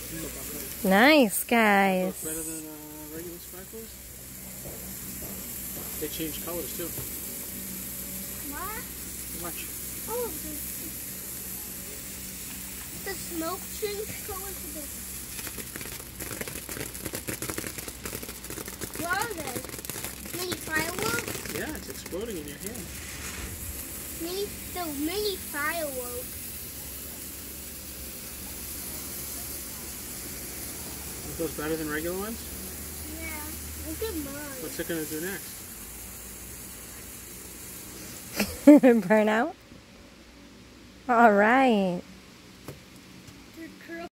Nice, guys. Better than regular sparklers? They change colors too. What? Watch. Oh, the smoke changed color to the... What are they? Mini fireworks? Yeah, it's exploding in your hand. Mini fireworks. Are those better than regular ones? Yeah, look at mine. What's it going to do next? Burn out? All right.